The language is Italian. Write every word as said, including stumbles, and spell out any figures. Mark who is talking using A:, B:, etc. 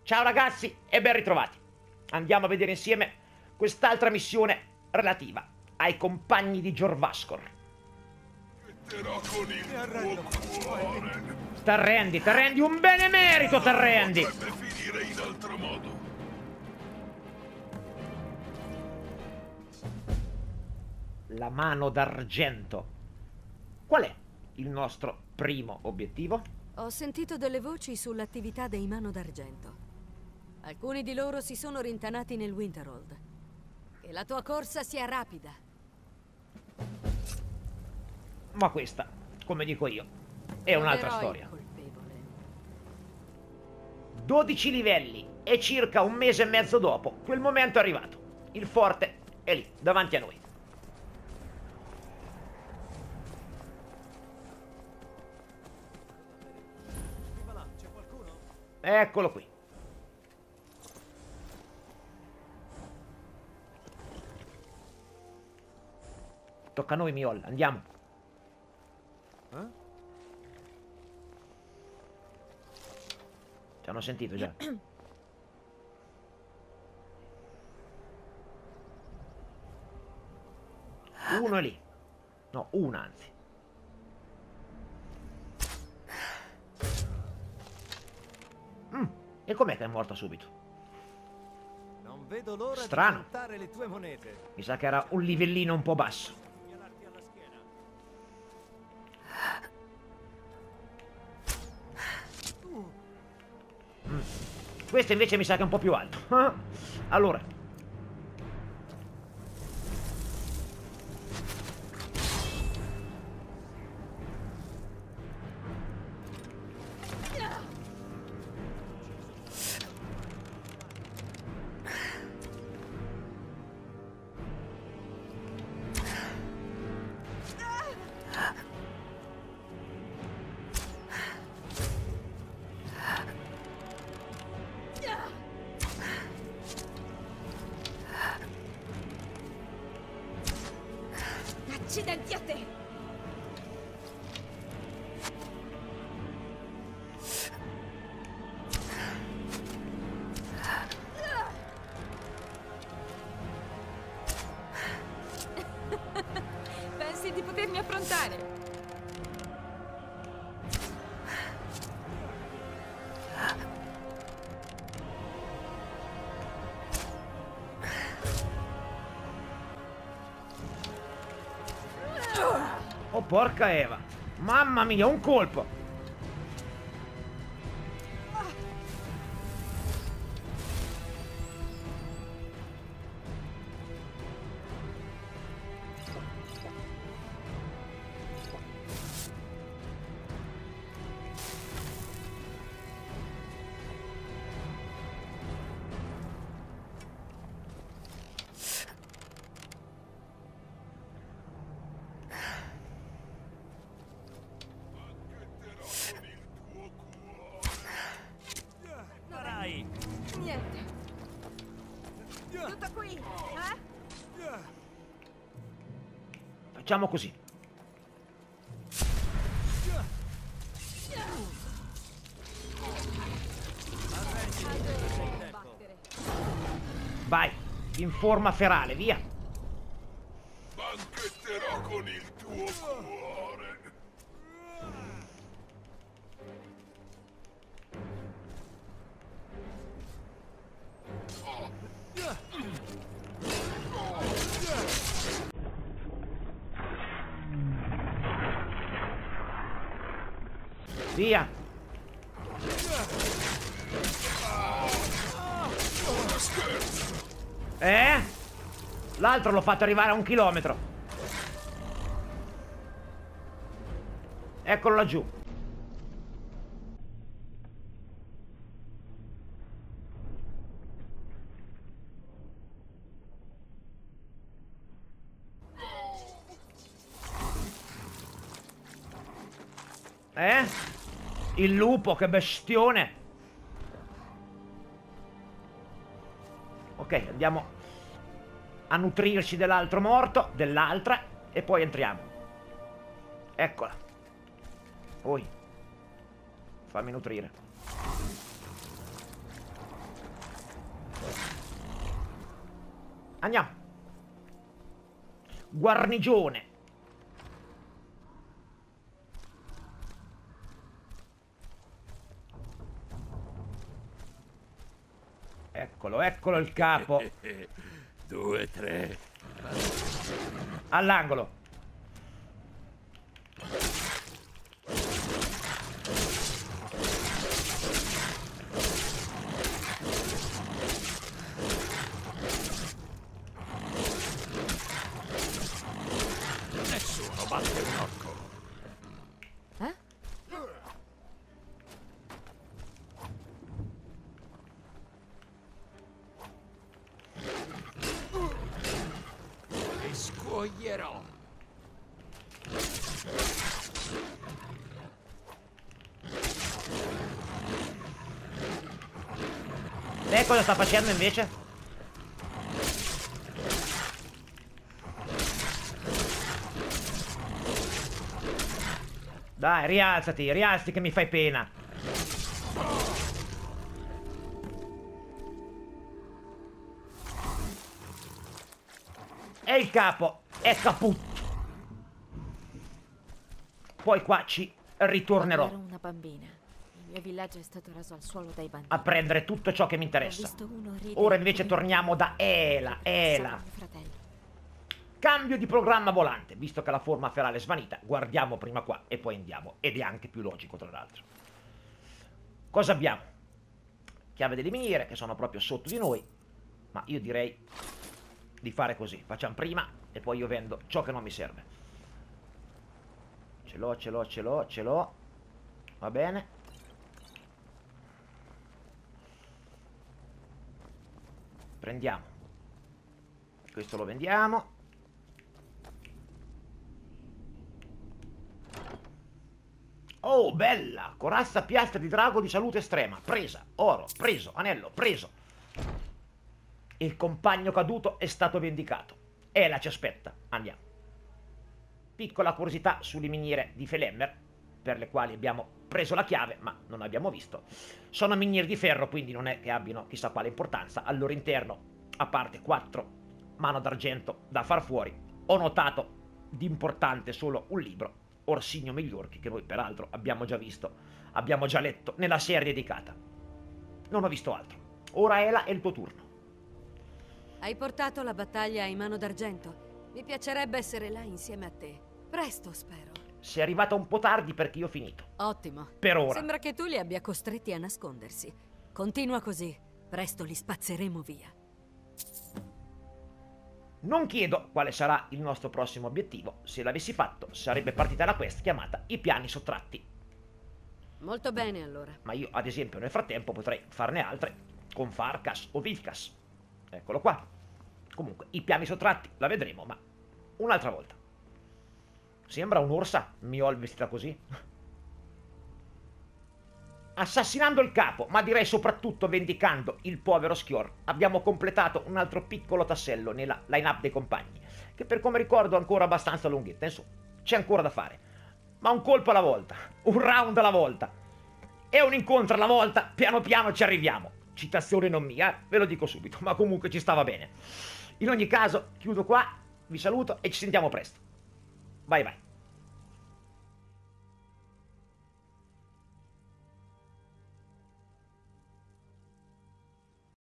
A: Ciao ragazzi e ben ritrovati. Andiamo a vedere insieme quest'altra missione relativa ai compagni di Jorvaskor. T'arrendi, t'arrendi, un benemerito t'arrendi.
B: Potrebbe finire in altro modo.
A: La mano d'argento. Qual è il nostro primo obiettivo?
C: Ho sentito delle voci sull'attività dei Mano d'Argento. Alcuni di loro si sono rintanati nel Winterhold. Che la tua corsa sia rapida.
A: Ma questa, come dico io, è un'altra
C: Troverò il
A: storia.
C: colpevole.
A: dodici livelli e circa un mese e mezzo dopo, quel momento è arrivato. Il forte è lì, davanti a noi. Eccolo qui. Tocca a noi, Miol, andiamo.
D: Eh?
A: Ci hanno sentito già. Uno è lì. No, una anzi. Mm, e com'è che è morta subito?
D: Non vedo l'ora
A: Strano.
D: di contare le tue monete.
A: Mi sa che era un livellino un po' basso.
D: Segnalarti alla schiena.
A: Mm. Questo invece mi sa che è un po' più alto. Allora.
C: Accidenti a te! Pensi di potermi affrontare?
A: Oh, porca Eva. Mamma mia, un colpo.
D: Farai.
C: Niente. Tutto qui, eh?
A: Facciamo così.
C: Adoro combattere.
A: Vai, in forma ferale, via.
B: Banchetterò con il tuo cuore.
A: Via. Eh? L'altro l'ho fatto arrivare a un chilometro. Eccolo laggiù. Eh? Il lupo, che bestione. Ok, andiamo a nutrirci dell'altro morto, dell'altra, e poi entriamo. Eccola. Poi fammi nutrire. Andiamo. Guarnigione. Eccolo, eccolo il capo.
B: Due, tre.
A: All'angolo.
B: Nessuno batte un orco.
C: Eh?
B: Li scuoierò.
A: Lei cosa sta facendo invece? Dai, rialzati, rialzati che mi fai pena. E il capo è caput. Poi qua ci ritornerò
E: Ero una bambina. Il mio villaggio è stato raso al suolo dai banditi.
A: a prendere tutto ciò che mi
E: Ho
A: interessa.
E: visto uno ridere
A: Ora invece
E: come
A: torniamo da Ela, Ela.
E: Sono mio fratello.
A: Cambio di programma volante, visto che la forma ferale è svanita, guardiamo prima qua e poi andiamo, ed è anche più logico tra l'altro. Cosa abbiamo? Chiave delle miniere, che sono proprio sotto di noi, ma io direi di fare così, facciamo prima e poi io vendo ciò che non mi serve. Ce l'ho, ce l'ho, ce l'ho, ce l'ho, va bene. Prendiamo, questo lo vendiamo. Oh, bella! Corazza piastra di drago di salute estrema. Presa. Oro. Preso. Anello. Preso. Il compagno caduto è stato vendicato. Ela ci aspetta. Andiamo. Piccola curiosità sulle miniere di Felemmer, per le quali abbiamo preso la chiave, ma non abbiamo visto. Sono miniere di ferro, quindi non è che abbiano chissà quale importanza. Al loro interno, a parte quattro mano d'argento da far fuori, ho notato di importante solo un libro, Orsigno Migliorchi, che noi peraltro abbiamo già visto, abbiamo già letto nella serie dedicata. Non ho visto altro. Ora Ela è il tuo turno.
C: Hai portato la battaglia in mano d'argento. Mi piacerebbe essere là insieme a te. Presto, spero.
A: Sei arrivata un po' tardi perché io ho finito.
C: Ottimo.
A: Per ora.
C: Sembra che tu li abbia costretti a nascondersi. Continua così. Presto li spazzeremo via.
A: Non chiedo quale sarà il nostro prossimo obiettivo. Se l'avessi fatto, sarebbe partita la quest chiamata I piani sottratti.
C: Molto bene, allora.
A: Ma io, ad esempio, nel frattempo potrei farne altre con Farkas o Vivkas. Eccolo qua. Comunque, i piani sottratti la vedremo, ma un'altra volta. Sembra un'orsa, Miol vestita così. Assassinando il capo, ma direi soprattutto vendicando il povero Skjor, abbiamo completato un altro piccolo tassello nella line-up dei compagni, che per come ricordo è ancora abbastanza lunghetta. Insomma, c'è ancora da fare. Ma un colpo alla volta, un round alla volta e un incontro alla volta, piano piano ci arriviamo. Citazione non mia, ve lo dico subito, ma comunque ci stava bene. In ogni caso, chiudo qua, vi saluto e ci sentiamo presto. Bye bye.